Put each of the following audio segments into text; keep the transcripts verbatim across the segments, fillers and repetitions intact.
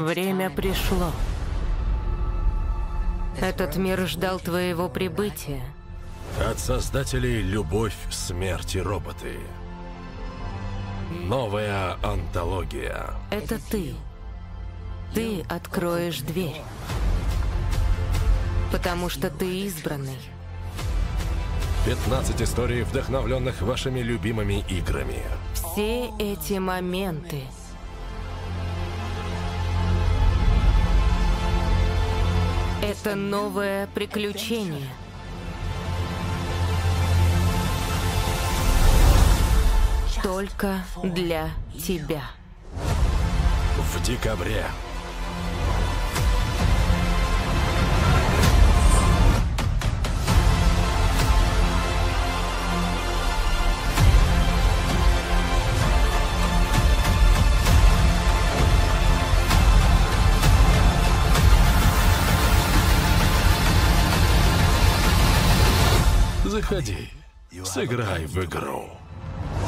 Время пришло. Этот мир ждал твоего прибытия. От создателей «Любовь, смерть и роботы». Новая антология. Это ты. Ты откроешь дверь. Потому что ты избранный. пятнадцать историй, вдохновленных вашими любимыми играми. Все эти моменты — это новое приключение. Только для тебя. В декабре. Заходи, сыграй в игру.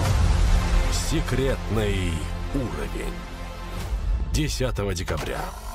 Секретный уровень. десятого декабря.